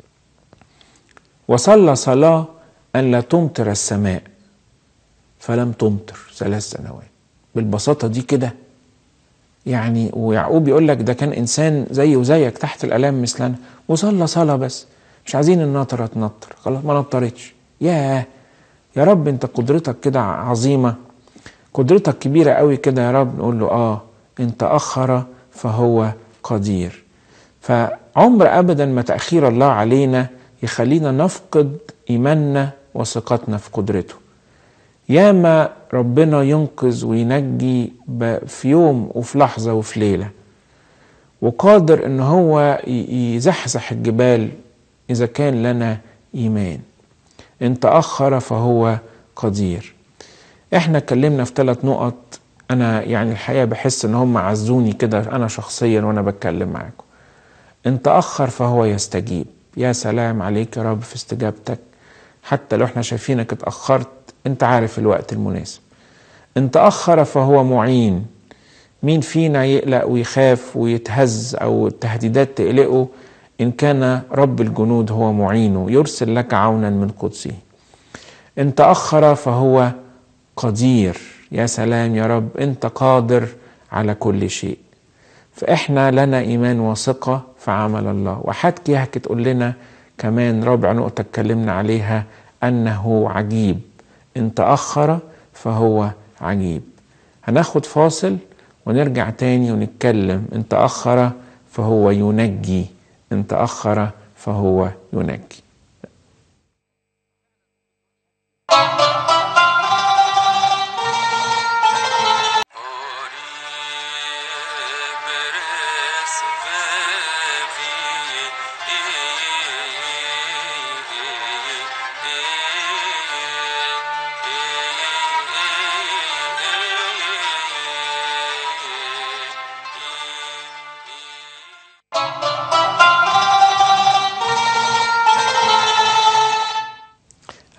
وصلى صلاة أن لا تمطر السماء فلم تمطر ثلاث سنوات. بالبساطة دي كده يعني. ويعقوب يقول لك ده كان إنسان زي وزيك تحت الآلام مثلنا وصلى صلاة، بس مش عايزين النطرة تنطر، خلاص ما نطرتش. ياه يا رب انت قدرتك كده عظيمة، قدرتك كبيرة قوي كده يا رب. نقول له اه انت أخر فهو قدير. فعمر أبدا ما تأخير الله علينا يخلينا نفقد إيماننا وثقتنا في قدرته. ياما ربنا ينقذ وينجي في يوم وفي لحظة وفي ليلة، وقادر ان هو يزحزح الجبال إذا كان لنا إيمان. إن تأخر فهو قدير. إحنا اتكلمنا في ثلاث نقط، أنا يعني الحقيقة بحس إن هم عزوني كده أنا شخصيا وأنا بتكلم معاكم. إن تأخر فهو يستجيب. يا سلام عليك يا رب في استجابتك، حتى لو إحنا شايفينك اتأخرت أنت عارف الوقت المناسب. إن تأخر فهو معين. مين فينا يقلق ويخاف ويتهز أو التهديدات تقلقه إن كان رب الجنود هو معينه يرسل لك عونا من قدسه. إن تأخر فهو قدير. يا سلام يا رب أنت قادر على كل شيء. فإحنا لنا إيمان وثقة في عمل الله. وحتى يحكي تقول لنا كمان رابع نقطة اتكلمنا عليها أنه عجيب. إن تأخر فهو عجيب. هناخد فاصل ونرجع تاني ونتكلم. إن تأخر فهو ينجي. إن تأخر فهو ينجي.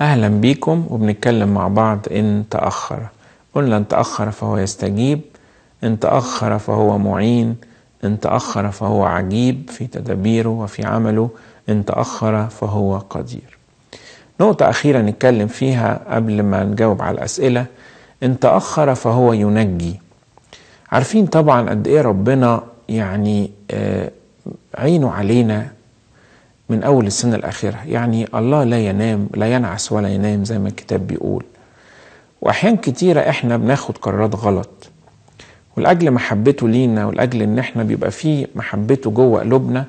أهلا بيكم، وبنتكلم مع بعض إن تأخر. قلنا إن تأخر فهو يستجيب، إن تأخر فهو معين، إن تأخر فهو عجيب في تدابيره وفي عمله، إن تأخر فهو قدير. نقطة أخيرة نتكلم فيها قبل ما نجاوب على الأسئلة: إن تأخر فهو ينجي. عارفين طبعا قد إيه ربنا يعني آه عينه علينا من أول السنة الأخيرة. يعني الله لا ينام، لا ينعس ولا ينام زي ما الكتاب بيقول. وأحيان كتيرة إحنا بناخد قرارات غلط، ولأجل محبته لينا ولأجل إن إحنا بيبقى فيه محبته جوه قلوبنا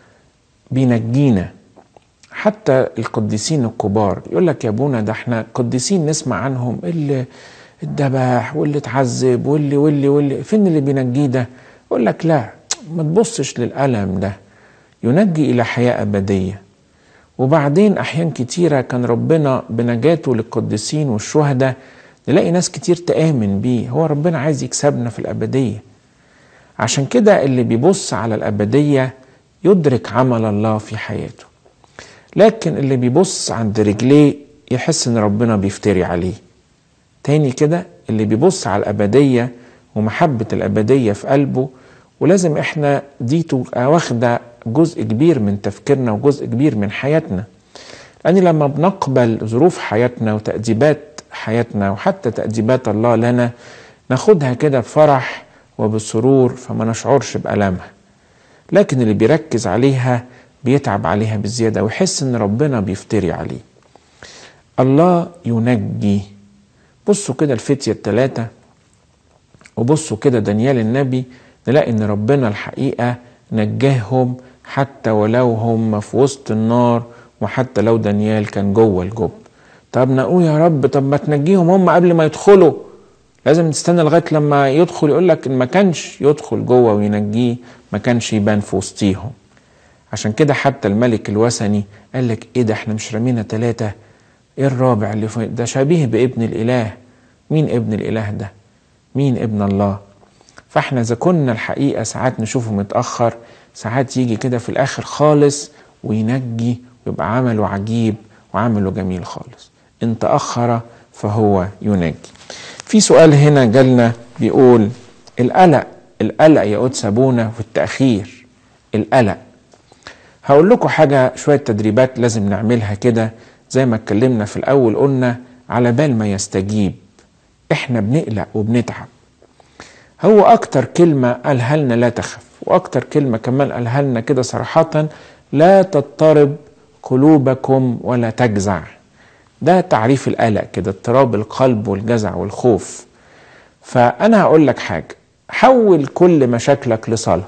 بينجينا. حتى القديسين الكبار يقول لك يا ابونا ده احنا قديسين نسمع عنهم اللي اتذبح واللي اتعذب واللي واللي واللي فين اللي بينجيه ده؟ يقول لك لا، ما تبصش للألم ده، ينجي إلى حياة أبدية. وبعدين أحيان كتيرة كان ربنا بنجاته للقديسين والشهداء نلاقي ناس كتير تآمن بيه. هو ربنا عايز يكسبنا في الأبدية. عشان كده اللي بيبص على الأبدية يدرك عمل الله في حياته، لكن اللي بيبص عند رجليه يحس ان ربنا بيفتري عليه. تاني كده، اللي بيبص على الأبدية ومحبة الأبدية في قلبه، ولازم احنا دي تبقى واخدة جزء كبير من تفكيرنا وجزء كبير من حياتنا. لأن لما بنقبل ظروف حياتنا وتأديبات حياتنا وحتى تأديبات الله لنا ناخدها كده بفرح وبسرور، فما نشعرش بألمها. لكن اللي بيركز عليها بيتعب عليها بزيادة ويحس ان ربنا بيفتري عليه. الله ينجي. بصوا كده الفتية الثلاثة، وبصوا كده دانيال النبي، نلاقي ان ربنا الحقيقة نجاهم حتى ولو هم في وسط النار، وحتى لو دانيال كان جوه الجب. طب نقول يا رب طب ما تنجيهم هم قبل ما يدخلوا، لازم تستنى لغاية لما يدخل. يقول لك ان ما كانش يدخل جوه وينجيه ما كانش يبان في وسطيهم. عشان كده حتى الملك الوثني قال لك ايه ده، احنا مش رمينا ثلاثة، ايه الرابع اللي فوق ده؟ شبيه بابن الاله. مين ابن الاله ده؟ مين ابن الله؟ فاحنا اذا كنا الحقيقة ساعات نشوفه متأخر، ساعات يجي كده في الاخر خالص وينجي ويبقى عمله عجيب وعمله جميل خالص. ان تأخر فهو ينجي. في سؤال هنا جالنا بيقول: القلق القلق يا قدس ابونا في التأخير، القلق. هقول لكم حاجة، شوية تدريبات لازم نعملها كده. زي ما اتكلمنا في الأول قلنا على بال ما يستجيب احنا بنقلق وبنتعب. هو أكتر كلمة قالها لنا لا تخف، وأكتر كلمة كمان قالها لنا كده صراحة: لا تضطرب قلوبكم ولا تجزع. ده تعريف القلق كده، اضطراب القلب والجزع والخوف. فأنا هقول لك حاجة، حول كل مشاكلك لصلاة.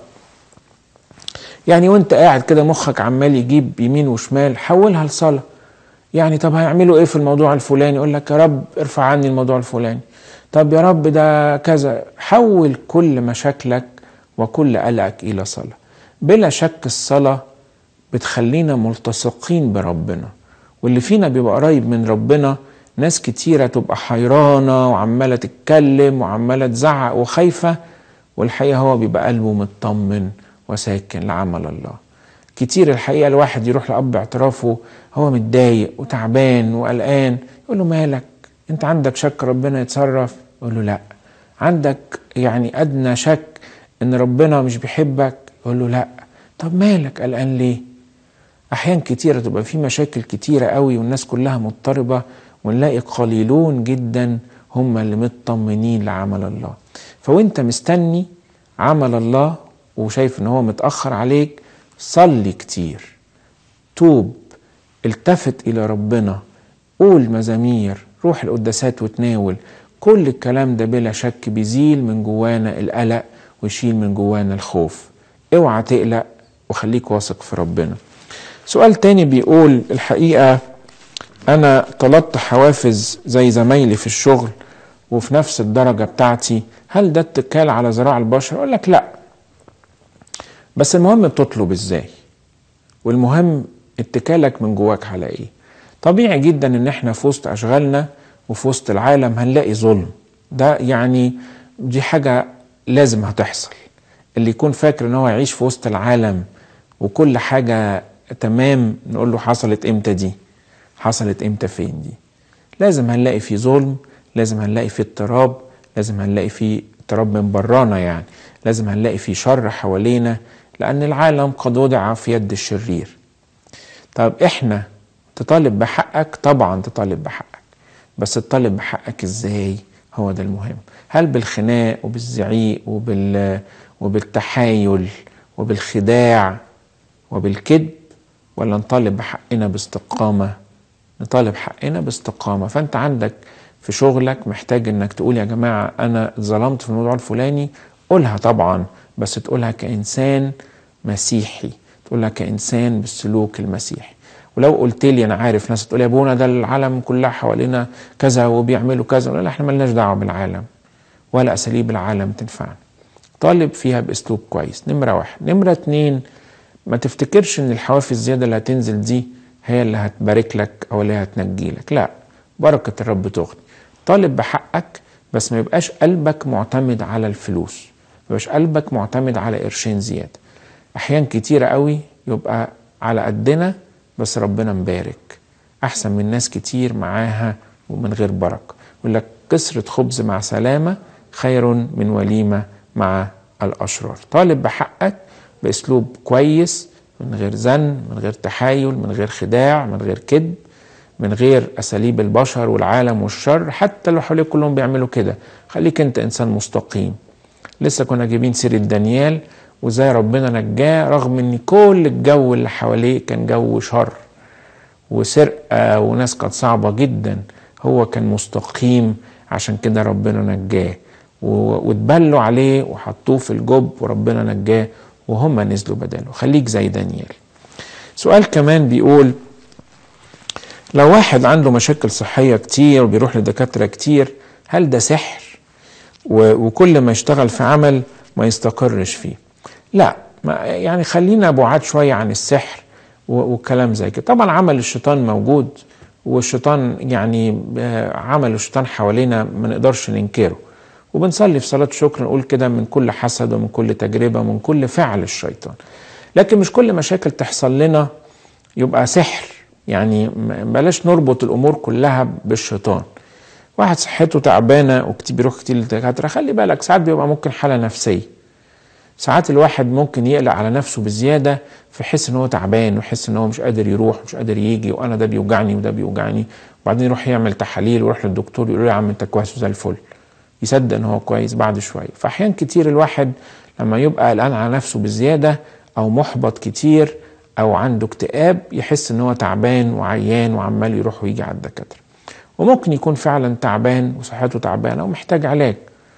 يعني وانت قاعد كده مخك عمال يجيب يمين وشمال، حولها لصلاة. يعني طب هيعملوا ايه في الموضوع الفلاني؟ يقول لك يا رب ارفع عني الموضوع الفلاني. طب يا رب ده كذا. حول كل مشاكلك وكل قلقك الى صلاة. بلا شك الصلاة بتخلينا ملتصقين بربنا، واللي فينا بيبقى قريب من ربنا. ناس كتيرة تبقى حيرانة وعمالة تتكلم وعمالة تزعق وخايفة، والحقيقة هو بيبقى قلبه مطمن وساكن لعمل الله. كتير الحقيقة الواحد يروح لأب اعترافه هو متضايق وتعبان وقلقان، يقول له مالك؟ انت عندك شك ربنا يتصرف؟ يقول له لا. عندك يعني أدنى شك ان ربنا مش بيحبك؟ يقول له لا. طب مالك قلقان ليه؟ أحيان كتيرة تبقى في مشاكل كتيرة قوي والناس كلها مضطربة، ونلاقي قليلون جدا هم اللي مطمنين لعمل الله. فوانت مستني عمل الله وشايف ان هو متأخر عليك، صلي كتير، توب، التفت الى ربنا، قول مزامير، روح القداسات وتناول. كل الكلام ده بلا شك بيزيل من جوانا القلق ويشيل من جوانا الخوف. اوعى تقلق وخليك واثق في ربنا. سؤال تاني بيقول: الحقيقة انا طلبت حوافز زي زمايلي في الشغل وفي نفس الدرجة بتاعتي، هل ده اتكال على ذراع البشر؟ اقول لك لا، بس المهم بتطلب ازاي، والمهم اتكالك من جواك على ايه. طبيعي جدا ان احنا في وسط اشغالنا وفي وسط العالم هنلاقي ظلم، ده يعني دي حاجة لازم هتحصل. اللي يكون فاكر ان هو يعيش في وسط العالم وكل حاجة تمام، نقول له حصلت امتى دي؟ حصلت امتى فين دي؟ لازم هنلاقي فيه ظلم، لازم هنلاقي فيه اضطراب، لازم هنلاقي فيه اضطراب من برانا، يعني لازم هنلاقي فيه شر حوالينا، لأن العالم قد وضع في يد الشرير. طب احنا تطالب بحقك؟ طبعا تطالب بحقك، بس تطالب بحقك ازاي؟ هو ده المهم. هل بالخناق وبالزعيق وبال وبالتحايل وبالخداع وبالكذب، ولا نطالب بحقنا باستقامة؟ نطالب حقنا باستقامة. فانت عندك في شغلك محتاج انك تقول يا جماعة انا اتظلمت في الموضوع الفلاني، قولها طبعا، بس تقولها كإنسان مسيحي، تقولها كإنسان بالسلوك المسيحي. ولو قلت لي انا عارف ناس تقول يا ابونا ده العالم كلها حوالينا كذا وبيعملوا كذا، لا احنا ملناش دعوة بالعالم ولا اساليب العالم تنفعنا. طالب فيها باسلوب كويس. نمرة واحد. نمرة اتنين، ما تفتكرش ان الحوافز الزيادة اللي هتنزل دي هي اللي هتبارك لك او اللي هتنجي لك، لا، بركة الرب تغني. طالب بحقك، بس ما يبقاش قلبك معتمد على الفلوس، ما يبقاش قلبك معتمد على قرشين زيادة. احيان كتيرة قوي يبقى على قدنا بس ربنا مبارك، احسن من ناس كتير معاها ومن غير بركة. يقول لك كسرة خبز مع سلامة خير من وليمة مع الأشرار. طالب بحقك بأسلوب كويس، من غير زن، من غير تحايل، من غير خداع، من غير كذب، من غير أساليب البشر والعالم والشر. حتى لو حواليك كلهم بيعملوا كده، خليك انت إنسان مستقيم. لسه كنا جايبين سيرة دانيال وزي ربنا نجاه رغم ان كل الجو اللي حواليه كان جو شر وسرقة وناس كانت صعبة جدا، هو كان مستقيم، عشان كده ربنا نجاه. واتبلوا عليه وحطوه في الجب وربنا نجاه وهم نزلوا بداله. خليك زي دانيال. سؤال كمان بيقول لو واحد عنده مشاكل صحية كتير وبيروح لدكاترة كتير، هل ده سحر وكل ما يشتغل في عمل ما يستقرش فيه؟ لا، يعني خلينا بعاد شوية عن السحر والكلام زي كده. طبعا عمل الشيطان موجود، والشيطان يعني عمل الشيطان حوالينا ما نقدرش ننكره، وبنصلي في صلاة شكر نقول كده من كل حسد ومن كل تجربة ومن كل فعل الشيطان. لكن مش كل مشاكل تحصل لنا يبقى سحر، يعني بلاش نربط الأمور كلها بالشيطان. واحد صحته تعبانة وكتير بيروح كتير للدكاترة، خلي بالك ساعات بيبقى ممكن حالة نفسية. ساعات الواحد ممكن يقلق على نفسه بزيادة فيحس ان هو تعبان ويحس ان هو مش قادر يروح ومش قادر يجي، وانا ده بيوجعني وده بيوجعني، وبعدين يروح يعمل تحاليل ويروح للدكتور يقول له يا عم انت كويس وزي الفل، يصدق ان هو كويس بعد شوية. فاحيان كتير الواحد لما يبقى قلقان على نفسه بزيادة او محبط كتير او عنده اكتئاب يحس ان هو تعبان وعيان وعمال يروح ويجي على الدكاترة، وممكن يكون فعلا تعبان وصحته تعبانة ومحتاج علاج.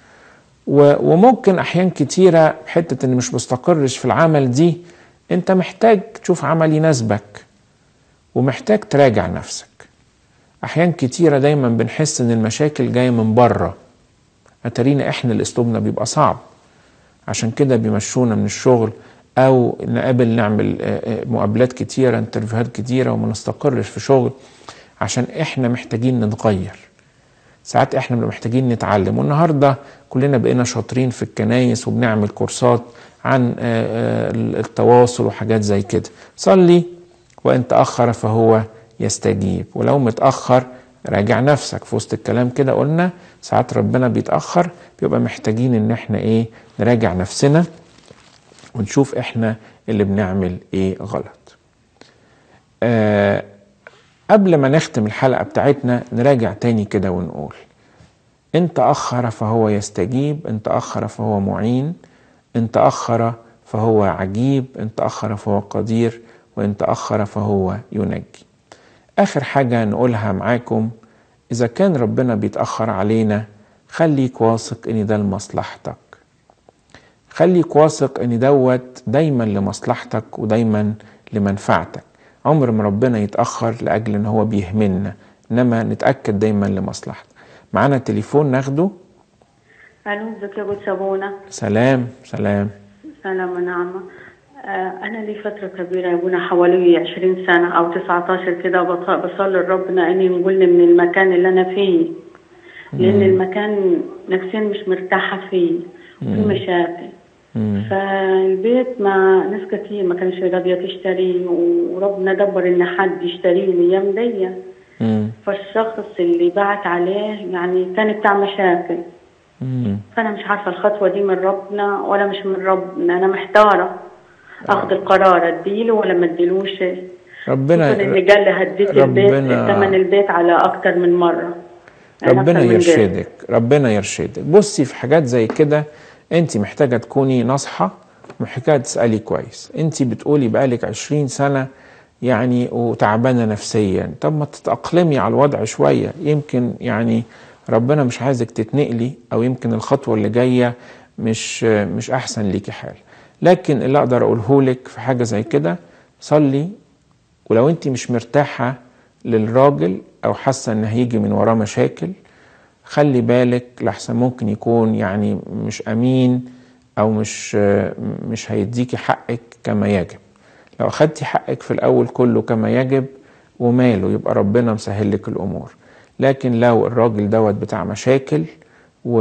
وممكن احيان كتيرة حتة ان مش مستقرش في العمل دي انت محتاج تشوف عمل يناسبك ومحتاج تراجع نفسك. احيان كتيرة دايما بنحس ان المشاكل جاية من بره، اتارينا احنا اللي اسلوبنا بيبقى صعب، عشان كده بيمشونا من الشغل او نقابل نعمل مقابلات كتيرة انترفيوهات كتيرة وما نستقرش في شغل، عشان احنا محتاجين نتغير. ساعات احنا محتاجين نتعلم، والنهاردة كلنا بقينا شاطرين في الكنايس وبنعمل كورسات عن التواصل وحاجات زي كده. صلي وان تأخر فهو يستجيب، ولو متأخر راجع نفسك. في وسط الكلام كده قلنا ساعات ربنا بيتأخر، بيبقى محتاجين ان احنا ايه نراجع نفسنا ونشوف احنا اللي بنعمل ايه غلط. آه قبل ما نختم الحلقة بتاعتنا نراجع تاني كده ونقول إن تأخر فهو يستجيب، إن تأخر فهو معين، إن تأخر فهو عجيب، إن تأخر فهو قدير، وإن تأخر فهو ينجي. آخر حاجة نقولها معاكم، إذا كان ربنا بيتأخر علينا خليك واثق إن ده لمصلحتك، خليك واثق إن دوت دايما لمصلحتك ودايما لمنفعتك. عمر ما ربنا يتأخر لأجل إن هو بيهملنا، إنما نتأكد دايما لمصلحتك. معانا تليفون ناخده. ألو، ازيك يا أبو سابونا؟ سلام سلام. سلام ونعمة. آه أنا لي فترة كبيرة يا أبونا، حوالي عشرين سنة أو تسعتاشر كده بصلي لربنا إني نقولني من المكان اللي أنا فيه، لأن المكان نفسيا مش مرتاحة فيه في مشاكل. فالبيت مع ناس كتير ما كانش راضية تشتري، وربنا دبر إن حد يشتريه الأيام دي. مم. فالشخص اللي بعت عليه يعني كان بتاع مشاكل. مم. فأنا مش عارفة الخطوة دي من ربنا ولا مش من ربنا، أنا محتارة أخذ القرار أديله ولا ما أديلوش. ربنا خصوصا إن قال لي هديت البيت ربنا ثمن البيت على أكتر من مرة، يعني ربنا أكتر من غير. يرشدك، ربنا يرشدك. بصي في حاجات زي كده انت محتاجة تكوني ناصحة، محتاجة تسألي كويس. انت بتقولي بقالك عشرين سنة يعني وتعبانة نفسيا، طب ما تتأقلمي على الوضع شوية، يمكن يعني ربنا مش عايزك تتنقلي، او يمكن الخطوة اللي جاية مش مش احسن ليكي حال. لكن اللي اقدر اقوله لك في حاجة زي كده، صلي. ولو انت مش مرتاحة للراجل او حاسة ان هيجي من وراه مشاكل، خلي بالك لحسن ممكن يكون يعني مش امين، او مش مش هيديكي حقك كما يجب. لو اخدتي حقك في الاول كله كما يجب وماله، يبقى ربنا مسهل لك الامور. لكن لو الراجل دوت بتاع مشاكل و...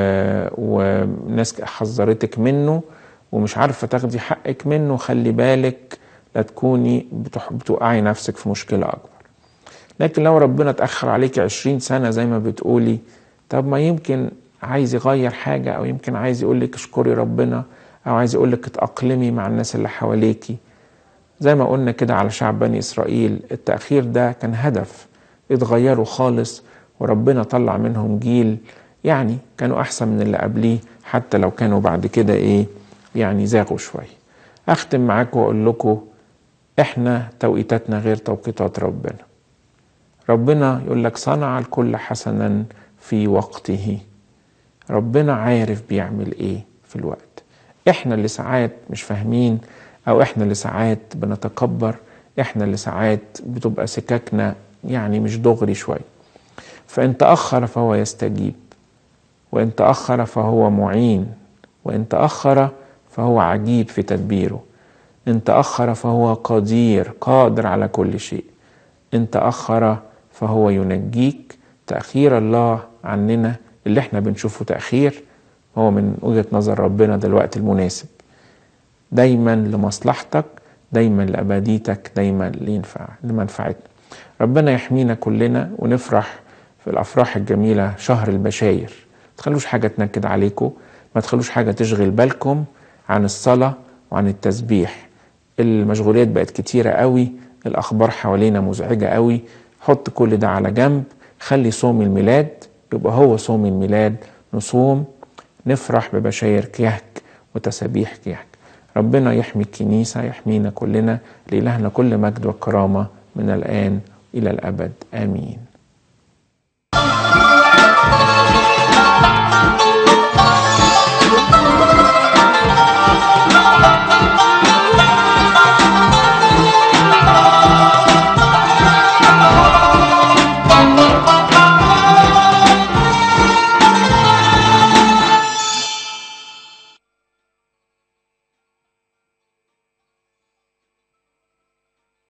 وناس حذرتك منه ومش عارفة تاخدي حقك منه، خلي بالك لا تكوني بتح... بتوقعي نفسك في مشكلة اكبر. لكن لو ربنا اتأخر عليك عشرين سنة زي ما بتقولي، طب ما يمكن عايز يغير حاجة، او يمكن عايز يقولك اشكري ربنا، او عايز يقولك اتأقلمي مع الناس اللي حواليكي. زي ما قلنا كده على شعب بني إسرائيل، التأخير ده كان هدف، اتغيروا خالص وربنا طلع منهم جيل يعني كانوا أحسن من اللي قبليه، حتى لو كانوا بعد كده إيه يعني زاغوا شوية. أختم معاكم وأقول لكم إحنا توقيتاتنا غير توقيتات ربنا. ربنا يقول لك صنع الكل حسنا في وقته. ربنا عارف بيعمل إيه في الوقت. إحنا اللي ساعات مش فاهمين، أو إحنا اللي ساعات بنتكبر، إحنا اللي ساعات بتبقى سكاكنا يعني مش دغري شوي. فإن تأخر فهو يستجيب، وإن تأخر فهو معين، وإن تأخر فهو عجيب في تدبيره، إن تأخر فهو قدير قادر على كل شيء، إن تأخر فهو ينجيك. تأخير الله عننا اللي إحنا بنشوفه تأخير، هو من وجهة نظر ربنا ده الوقت المناسب، دايما لمصلحتك، دايما لأبديتك، دايما لينفع لمنفعتنا. ربنا يحمينا كلنا ونفرح في الأفراح الجميلة، شهر البشاير. ما تخلوش حاجة تنكد عليكم، ما تخلوش حاجة تشغل بالكم عن الصلاة وعن التسبيح. المشغوليات بقت كتيرة قوي، الأخبار حوالينا مزعجة قوي. حط كل ده على جنب، خلي صوم الميلاد يبقى هو صوم الميلاد، نصوم نفرح ببشاير كيهك وتسابيح كيهك. ربنا يحمي الكنيسة، يحمينا كلنا. لإلهنا كل مجد وكرامة من الآن إلى الأبد، آمين.